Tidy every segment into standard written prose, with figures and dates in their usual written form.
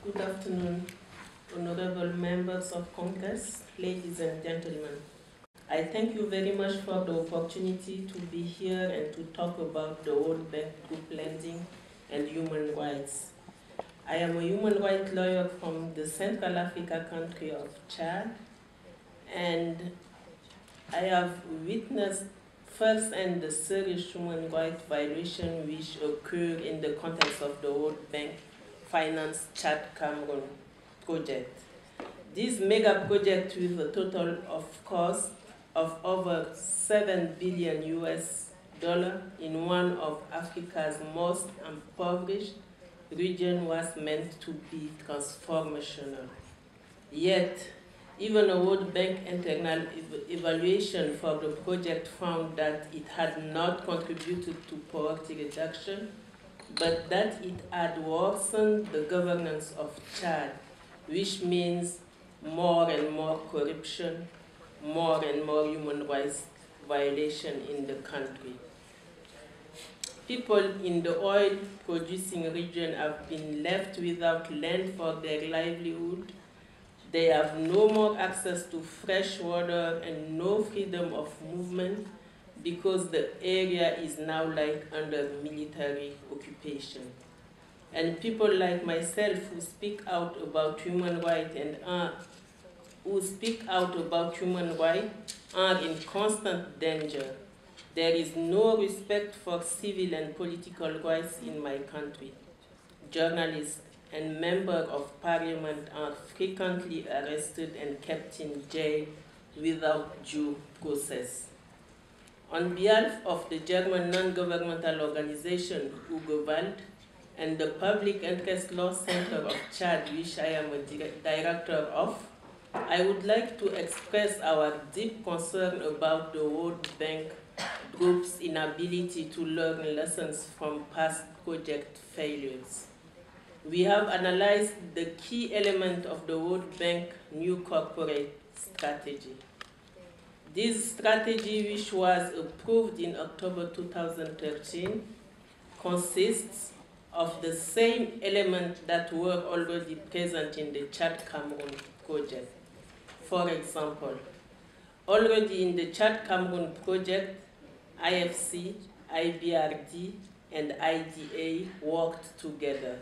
Good afternoon, honorable members of Congress, ladies and gentlemen. I thank you very much for the opportunity to be here and to talk about the World Bank Group lending and human rights. I am a human rights lawyer from the Central Africa country of Chad, and I have witnessed first-hand the serious human rights violation which occurred in the context of the World Bank Finance Chad Cameroon project. This mega project, with a total of cost of over $7 billion in one of Africa's most impoverished region, was meant to be transformational. Yet, even a World Bank internal evaluation for the project found that it had not contributed to poverty reduction, but that it had worsened the governance of Chad, which means more and more corruption, more and more human rights violation in the country. People in the oil-producing region have been left without land for their livelihood. They have no more access to fresh water and no freedom of movement because the area is now like under military occupation. And people like myself who speak out about human rights and are in constant danger. There is no respect for civil and political rights in my country. Journalists and members of parliament are frequently arrested and kept in jail without due process. On behalf of the German non-governmental organization UGOWALD and the Public Interest Law Center of Chad, which I am a director of, I would like to express our deep concern about the World Bank Group's inability to learn lessons from past project failures. We have analyzed the key element of the World Bank new corporate strategy. This strategy, which was approved in October 2013, consists of the same elements that were already present in the Chad Cameroon project. For example, already in the Chad Cameroon project, IFC, IBRD, and IDA worked together.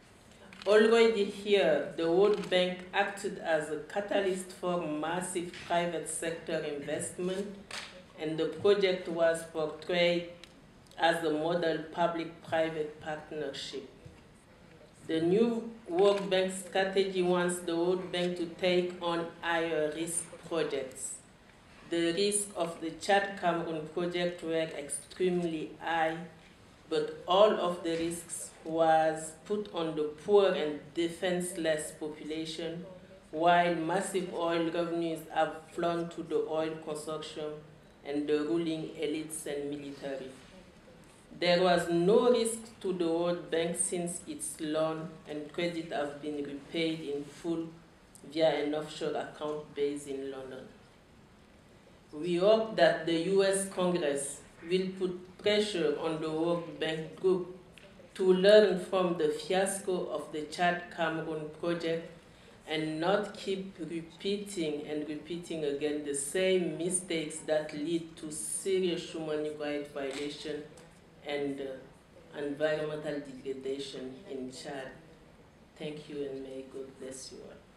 Already here, the World Bank acted as a catalyst for massive private sector investment, and the project was portrayed as a model public-private partnership. The new World Bank strategy wants the World Bank to take on higher risk projects. The risk of the Chad Cameroon project were extremely high, but all of the risks was put on the poor and defenseless population, while massive oil revenues have flown to the oil consortium and the ruling elites and military. There was no risk to the World Bank since its loan and credit have been repaid in full via an offshore account based in London. We hope that the US Congress will put pressure on the World Bank Group to learn from the fiasco of the Chad Cameroon project and not keep repeating again the same mistakes that lead to serious human rights violation and environmental degradation in Chad. Thank you, and may God bless you all.